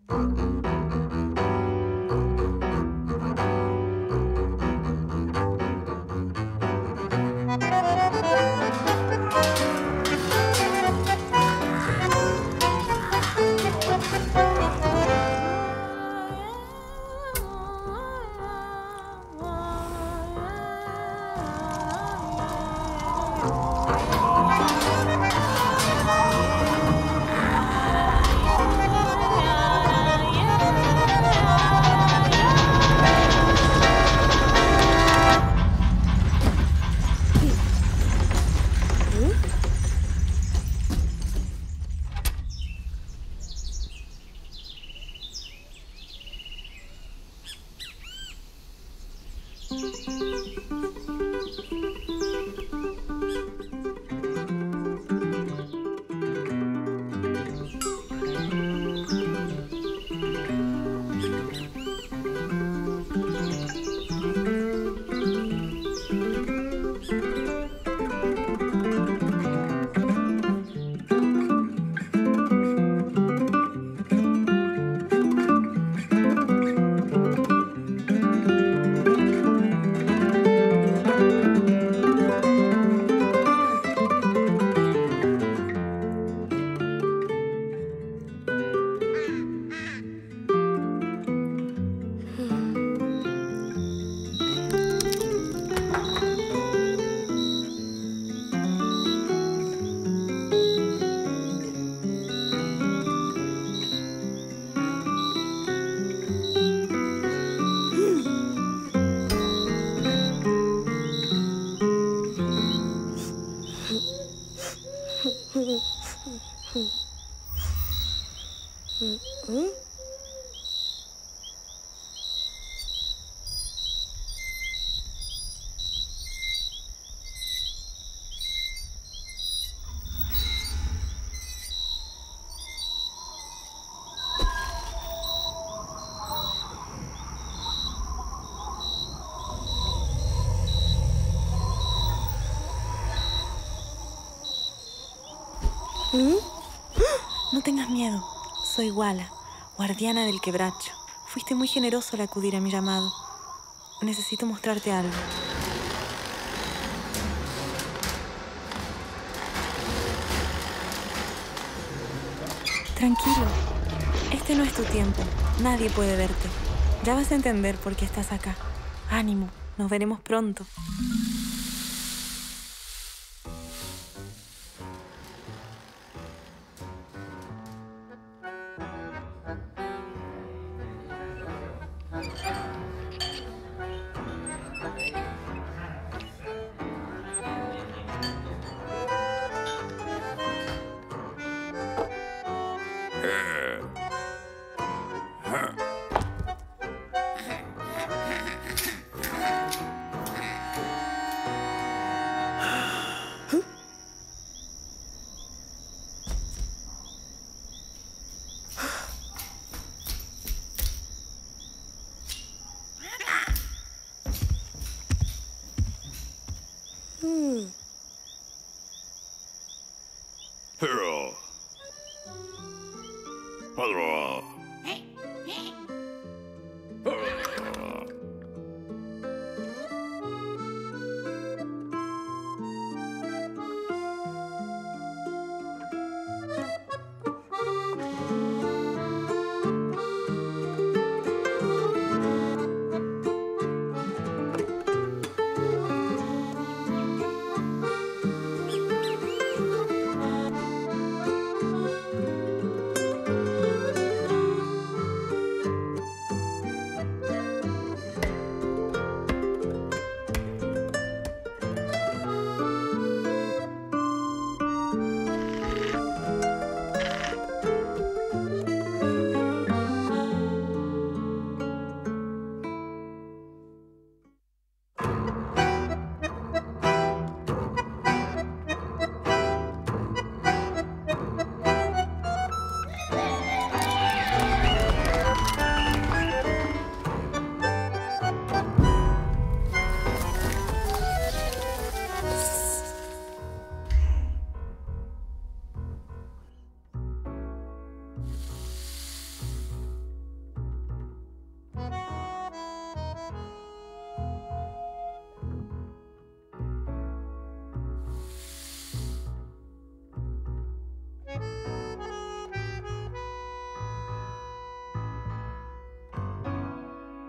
No tengas miedo. Soy Wala, guardiana del quebracho. Fuiste muy generoso al acudir a mi llamado. Necesito mostrarte algo. Tranquilo. Este no es tu tiempo. Nadie puede verte. Ya vas a entender por qué estás acá. Ánimo. Nos veremos pronto. Hero. Hero.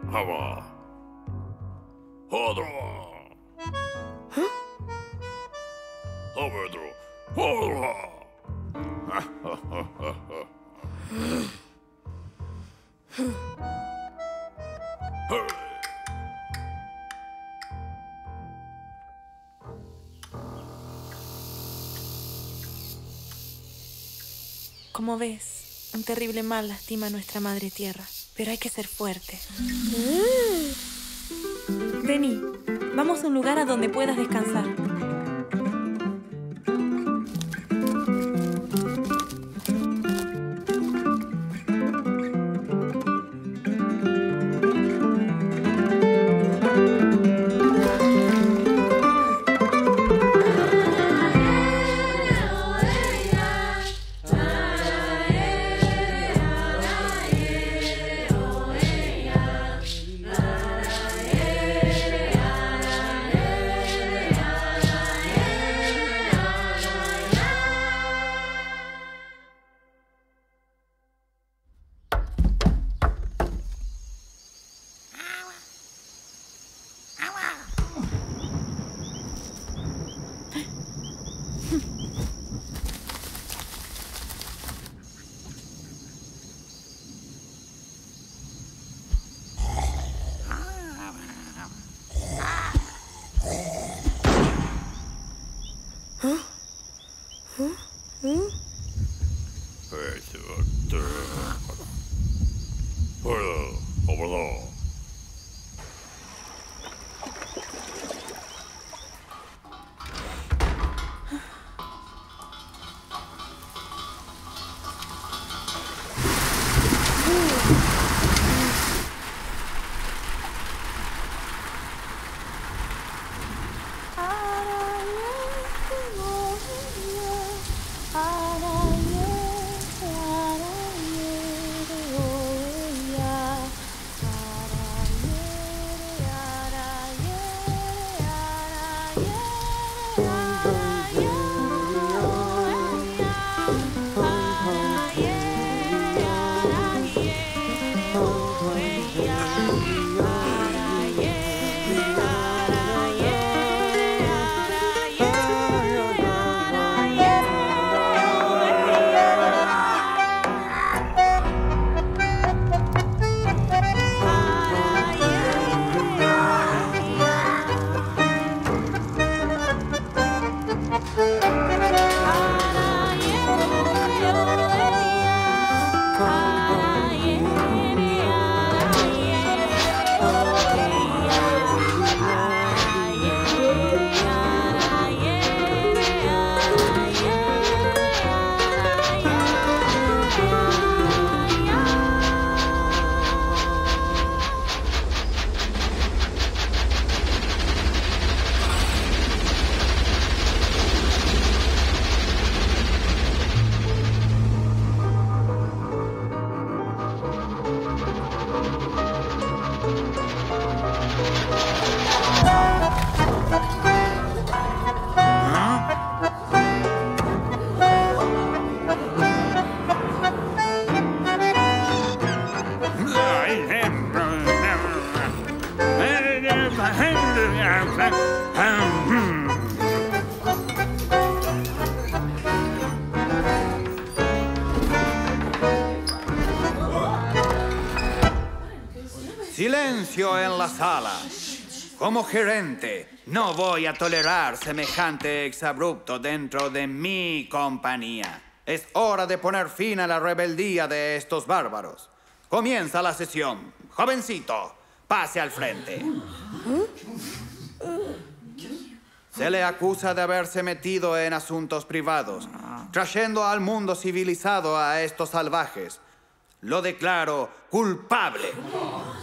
Hava. Hodra. Havedro. Hodra. Como ves, un terrible mal lastima a nuestra madre tierra, pero hay que ser fuerte. Vení, vamos a un lugar a donde puedas descansar. Silencio en la sala. Como gerente, no voy a tolerar semejante exabrupto dentro de mi compañía. Es hora de poner fin a la rebeldía de estos bárbaros. Comienza la sesión. Jovencito, pase al frente. Se le acusa de haberse metido en asuntos privados, trayendo al mundo civilizado a estos salvajes. Lo declaro culpable.